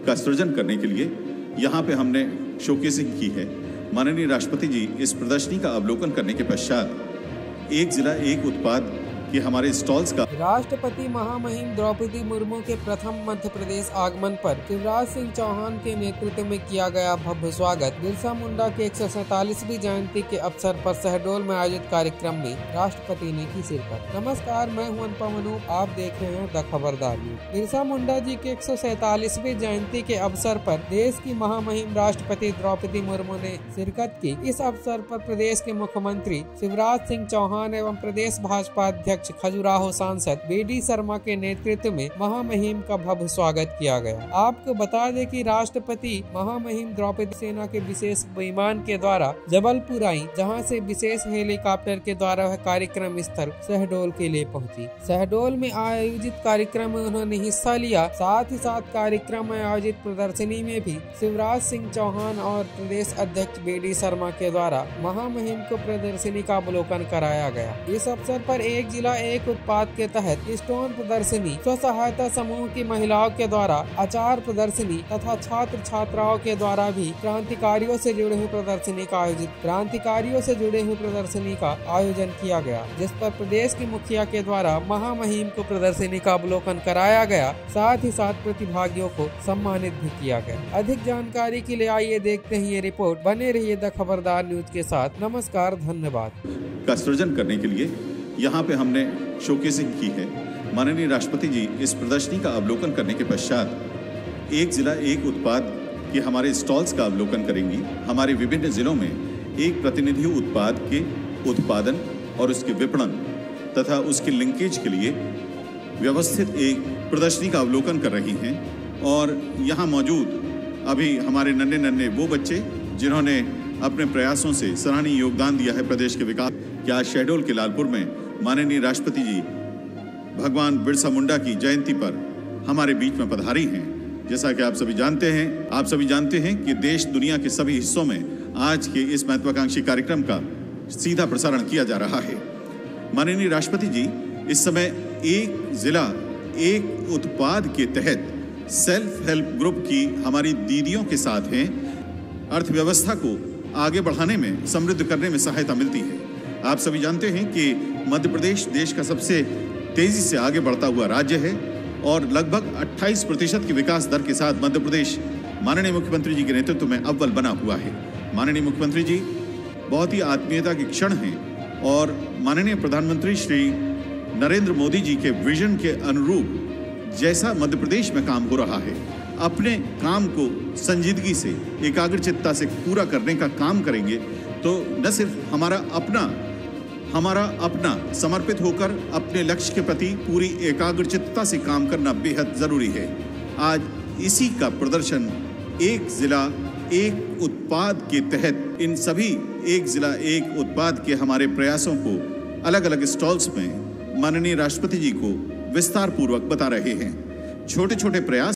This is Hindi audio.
का सृजन करने के लिए यहाँ पे हमने शोकेसिंग की है। माननीय राष्ट्रपति जी इस प्रदर्शनी का अवलोकन करने के पश्चात एक जिला एक उत्पाद के हमारे स्टॉल्स का राष्ट्रपति महामहिम द्रौपदी मुर्मू के प्रथम मध्य प्रदेश आगमन पर शिवराज सिंह चौहान के नेतृत्व में किया गया भव्य स्वागत। बिरसा मुंडा के 147वीं जयंती के अवसर पर शहडोल में आयोजित कार्यक्रम में राष्ट्रपति ने की शिरकत। नमस्कार, मैं हूं अनुपम अनूप, आप देख रहे हैं द खबरदार न्यूज। बिरसा मुंडा जी के 147वीं जयंती के अवसर पर देश की महामहिम राष्ट्रपति द्रौपदी मुर्मू ने शिरकत की। इस अवसर पर प्रदेश के मुख्यमंत्री शिवराज सिंह चौहान एवं प्रदेश भाजपा अध्यक्ष खजुराहो सांसद बीडी शर्मा के नेतृत्व में महामहिम का भव्य स्वागत किया गया। आपको बता दें कि राष्ट्रपति महामहिम द्रौपदी सेना के विशेष विमान के द्वारा जबलपुर आई, जहां से विशेष हेलीकॉप्टर के द्वारा वह कार्यक्रम स्थल शहडोल के लिए पहुंची। शहडोल में आयोजित कार्यक्रम में उन्होंने हिस्सा लिया। साथ ही साथ कार्यक्रम में आयोजित प्रदर्शनी में भी शिवराज सिंह चौहान और प्रदेश अध्यक्ष बीडी शर्मा के द्वारा महामहिम को प्रदर्शनी का अवलोकन कराया गया। इस अवसर पर एक जिला एक उत्पाद के तहत स्टोन प्रदर्शनी, स्व सहायता समूह की महिलाओं के द्वारा अचार प्रदर्शनी तथा छात्र छात्राओं के द्वारा भी क्रांतिकारियों से जुड़े हुए प्रदर्शनी का आयोजन किया गया, जिस पर प्रदेश के मुखिया के द्वारा महामहिम को प्रदर्शनी का अवलोकन कराया गया। साथ ही साथ प्रतिभागियों को सम्मानित भी किया गया। अधिक जानकारी के लिए आइए देखते हैं ये रिपोर्ट। बने रहिए द खबरदार न्यूज के साथ। नमस्कार, धन्यवाद। का सृजन करने के लिए यहाँ पे हमने शोकेसिंग की है। माननीय राष्ट्रपति जी इस प्रदर्शनी का अवलोकन करने के पश्चात एक जिला एक उत्पाद के हमारे स्टॉल्स का अवलोकन करेंगी। हमारे विभिन्न जिलों में एक प्रतिनिधि उत्पाद के उत्पादन और उसके विपणन तथा उसके लिंकेज के लिए व्यवस्थित एक प्रदर्शनी का अवलोकन कर रही हैं। और यहाँ मौजूद अभी हमारे नन्हे वो बच्चे जिन्होंने अपने प्रयासों से सराहनीय योगदान दिया है प्रदेश के विकास। क्या शहडोल के लालपुर में माननीय राष्ट्रपति जी भगवान बिरसा मुंडा की जयंती पर हमारे बीच में पधारी हैं। जैसा कि आप सभी जानते हैं कि देश दुनिया के सभी हिस्सों में आज के इस महत्वाकांक्षी कार्यक्रम का सीधा प्रसारण किया जा रहा है। माननीय राष्ट्रपति जी इस समय एक जिला एक उत्पाद के तहत सेल्फ हेल्प ग्रुप की हमारी दीदियों के साथ हैं। अर्थव्यवस्था को आगे बढ़ाने में, समृद्ध करने में सहायता मिलती है। आप सभी जानते हैं कि मध्य प्रदेश देश का सबसे तेजी से आगे बढ़ता हुआ राज्य है और लगभग 28% की विकास दर के साथ मध्य प्रदेश माननीय मुख्यमंत्री जी के नेतृत्व में अव्वल बना हुआ है। माननीय मुख्यमंत्री जी बहुत ही आत्मीयता के क्षण हैं और माननीय प्रधानमंत्री श्री नरेंद्र मोदी जी के विजन के अनुरूप जैसा मध्य प्रदेश में काम हो रहा है, अपने काम को संजीदगी से, एकाग्रचित्ता से पूरा करने का काम करेंगे तो न सिर्फ हमारा अपना समर्पित होकर अपने लक्ष्य के प्रति पूरी एकाग्रचित्ता से काम करना बेहद जरूरी है। आज इसी का प्रदर्शन एक जिला एक उत्पाद के तहत इन सभी एक जिला एक उत्पाद के हमारे प्रयासों को अलग अलग स्टॉल्स में माननीय राष्ट्रपति जी को विस्तार पूर्वक बता रहे हैं। छोटे छोटे प्रयास